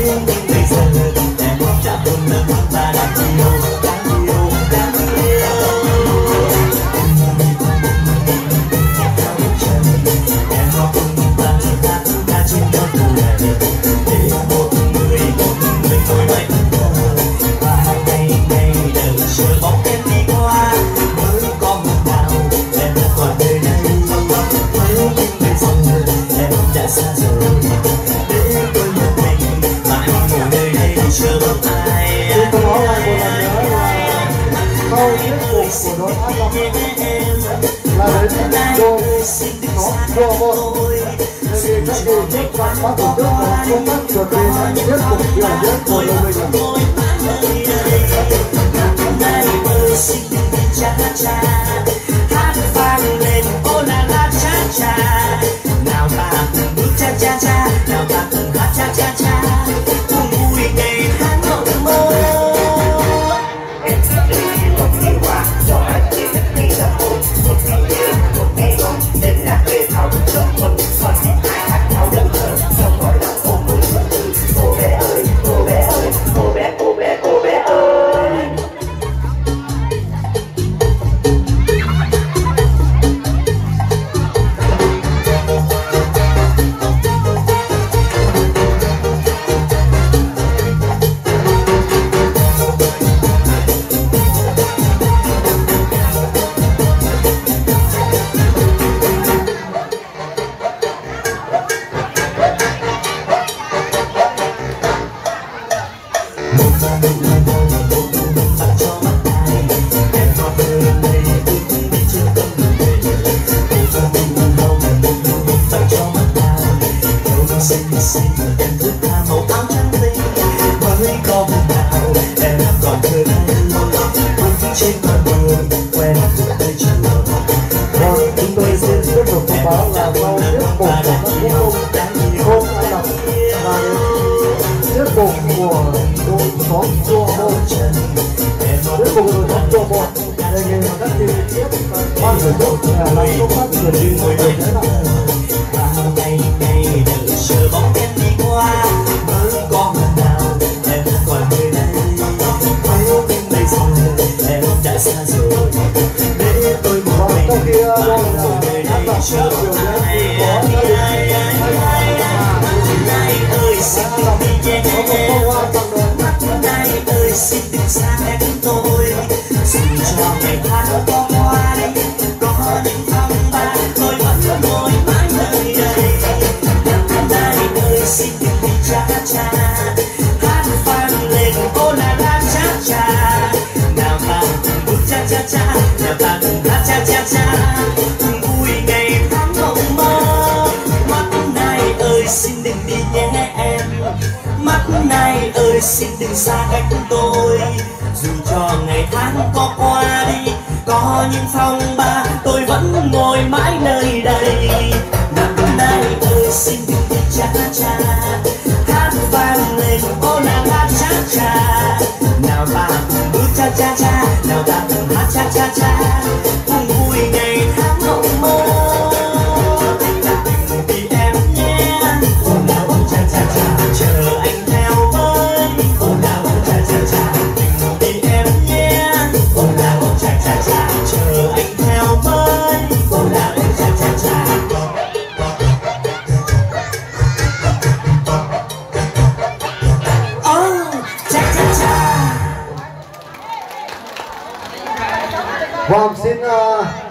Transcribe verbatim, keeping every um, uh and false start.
nhưng bây giờ em đã không lớn và đã yêu, đã yêu, đã yêu. Em có cùng ta hát ca trên con đường này để một người một người ngồi mãi và ngày ngày đợi chờ bóng em đi qua mới có một nào em đã còn nơi đây mới nhưng bây giờ em đã xa rồi để tôi một mình mãi ngồi nơi đây chờ bóng ai. Tôi có nói lại một lần nữa là câu thuyết phục của đội An Lộc là đến đôi nó thua một. Tại vì các kỳ trước ban tổ chức có công tác chuẩn bị thuyết phục hiểu biết của đội mình. Này ơi xin đừng đi cha cha, hát vang lên ô la la cha cha. Nào ta cùng bước cha cha cha, nào ta cùng hát cha cha cha, cùng vui ngày tháng mộng mơ. Em sẽ đi một ngày qua, cho anh chỉ thích đi ra hồn. Một ngày yêu, một ngày ngon, nên là về thảo được trong mình. Còn thì ai hát thảo đậm hơn, xong gọi là ôm mừng mừng từ. Cô bé ơi, cô bé ơi, cô bé, cô bé, cô bé ơi. Em thức tha màu áo trắng tinh mới có một nào em còn thơ ngây bước trên con đường quen thuộc nơi trường. Vâng, chúng tôi xin tiếp tục thông báo là câu thuyết phục của các vũ công không An Lộc và thuyết phục của đội xóm chùa một. Thuyết phục đội xóm chùa một đề nghị các kỳ tiếp ban tổ chức là làm công tác chuẩn bị người được thế nào. Ngày ngày đợi chờ bóng em đi qua mới có lần nào em còn nơi đây mới nhưng bây giờ em đã xa rồi để tôi một mình mãi ngồi nơi đây chờ bóng ai. Này ơi xin đừng đi nhé em, này ơi xin đừng xa cách tôi, dù cho ngày tháng có qua đi có những phong ba tôi vẫn ngồi mãi nơi đây. Này ơi xin đừng đi cha cha, hát vang lên ô la la cha cha. Nào ta cùng bước cha cha cha, nào ta cùng hát cha cha cha, cùng vui ngày tháng mộng mơ. Mắt này ơi xin đừng đi nhé em, mắt này ơi xin đừng xa cách tôi, dù cho ngày tháng có qua đi có những phong ba tôi vẫn ngồi mãi nơi đây. Mắt này ơi xin đừng đi cha cha, hát vang lên ô la la cha cha. Nào ta cùng bước cha cha cha, nào ta cùng hát cha cha cha, cùng vui ngày tháng mộng mơ. Vì em nhé, ô la ô cha cha cha, chờ anh theo với ô la ô cha cha cha. Vì em nhé, ô la ô cha cha cha, chờ anh theo với ô la ô cha cha cha. Vâng, xin uh,